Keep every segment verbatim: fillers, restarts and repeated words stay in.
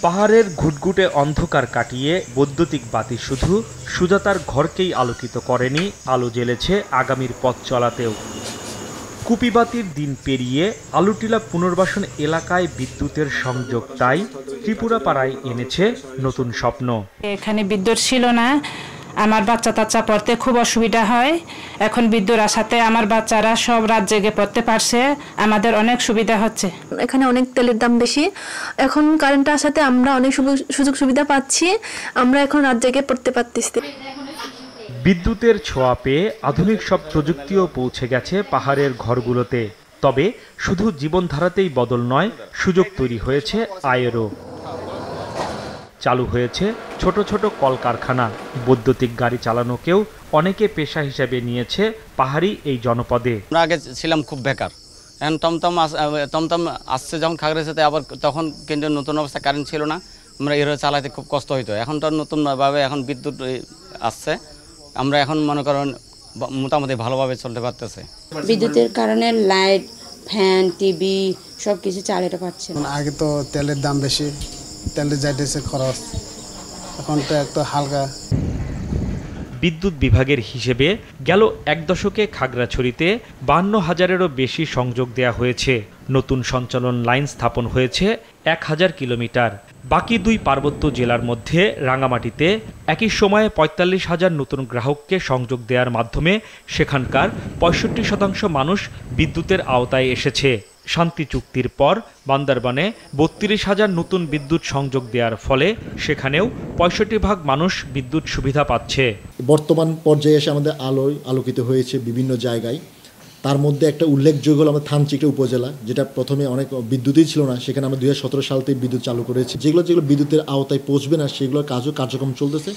পাহাড়ের ঘুটঘুটে অন্ধকার কাটিয়ে বৈদ্যুতিক বাতি শুধু সুজাতার ঘরকেই আলোকিত করেনি, আলো জ্বেলেছে আগামীর পথ চলাতেও। কুপিবাতির দিন পেরিয়ে আলুটিলা পুনর্বাসন এলাকায় বিদ্যুতের সংযোগ তাই ত্রিপুরাপাড়ায় এনেছে নতুন স্বপ্ন। এখানে বিদ্যুৎ ছিল না, আমার বাচ্চা টাচ্চা পড়তে খুব অসুবিধা হয়। এখন বিদ্যুৎ আসাতে আমার বাচ্চারা সব রাত জেগে পড়তে পারছে, আমাদের অনেক সুবিধা হচ্ছে। এখানে অনেক তেলের দাম বেশি, এখন কারেন্ট আসাতে আমরা অনেক সুযোগ সুবিধা পাচ্ছি, আমরা এখন রাত জেগে পড়তে পারতেছি। বিদ্যুতের ছোঁয়া পেয়ে আধুনিক সব প্রযুক্তিও পৌঁছে গেছে পাহাড়ের ঘরগুলোতে। তবে শুধু জীবনধারাতেই বদল নয়, সুযোগ তৈরি হয়েছে আয়েরও। চালু হয়েছে ছোট ছোট কলকারখানা, বৈদ্যুতিক গাড়ি চালানোকেও অনেকে পেশা হিসেবে নিয়েছে পাহাড়ি এই জনপদে। আমরা আগে ছিলাম খুব বেকার, এখন টমটম টমটম আসছে যখন খাগড়াছড়িতে, আবার তখন কিন্তু নতুন অবস্থা কারেন্ট ছিল না, আমরা এভাবে চালাতে খুব কষ্ট হইতো। এখন তো নতুনভাবে এখন বিদ্যুৎ আসছে, আমরা এখন মনে করেন মোটামুটি ভালোভাবে চলতে পারতেছে। বিদ্যুতের কারণে লাইট, ফ্যান, টিভি সব কিছু চালাতে পারছে। আগে তো তেলের দাম বেশি, তেলের যাইতেছে খরচ, এখন তো একটু হালকা। বিদ্যুৎ বিভাগের হিসেবে গেল এক দশকে খাগড়াছড়িতে বান্ন হাজারেরও বেশি সংযোগ দেয়া হয়েছে। নতুন সঞ্চালন লাইন স্থাপন হয়েছে এক হাজার কিলোমিটার। বাকি দুই পার্বত্য জেলার মধ্যে রাঙামাটিতে একই সময়ে পঁয়তাল্লিশ হাজার নতুন গ্রাহককে সংযোগ দেওয়ার মাধ্যমে সেখানকার পঁয়ষট্টি শতাংশ মানুষ বিদ্যুতের আওতায় এসেছে। শান্তি চুক্তির পর বান্দরবানে বত্রিশ হাজার নতুন বিদ্যুৎ সংযোগ দেওয়ার ফলে সেখানেও পঁয়ষট্টি ভাগ মানুষ বিদ্যুৎ সুবিধা পাচ্ছে। বর্তমান পর্যায়ে এসে আমাদের আলোয় আলোকিত হয়েছে বিভিন্ন জায়গায়। তার মধ্যে একটা উল্লেখযোগ্য হলো আমাদের থানচিকড়া উপজেলা, যেটা প্রথমে অনেক বিদ্যুৎই ছিল না, সেখানে আমরা দুই হাজার সতেরো সাল থেকে বিদ্যুৎ চালু করেছি। যেগুলো যেগুলো বিদ্যুতের আওতায় পৌঁছবে না সেগুলোর কাজও কার্যক্রম চলতেছে।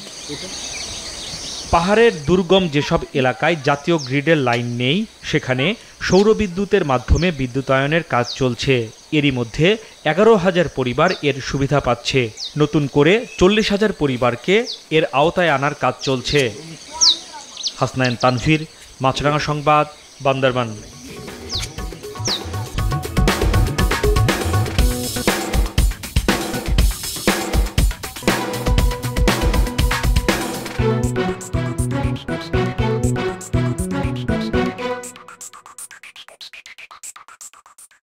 পাহাড়ের দুর্গম যেসব এলাকায় জাতীয় গ্রিডের লাইন নেই, সেখানে সৌরবিদ্যুতের মাধ্যমে বিদ্যুতায়নের কাজ চলছে। এরই মধ্যে এগারো হাজার পরিবার এর সুবিধা পাচ্ছে। নতুন করে চল্লিশ হাজার পরিবারকে এর আওতায় আনার কাজ চলছে। হাসনাইন তানভীর, মাছরাঙা সংবাদ, বান্দরবান।